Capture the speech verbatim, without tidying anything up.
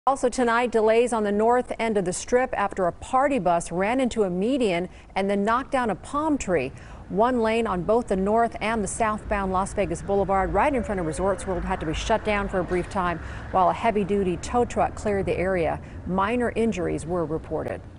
Also tonight, delays on the north end of the Strip after a party bus ran into a median and then knocked down a palm tree. One lane on both the north and the southbound Las Vegas Boulevard right in front of Resorts World had to be shut down for a brief time while a heavy-duty tow truck cleared the area. Minor injuries were reported.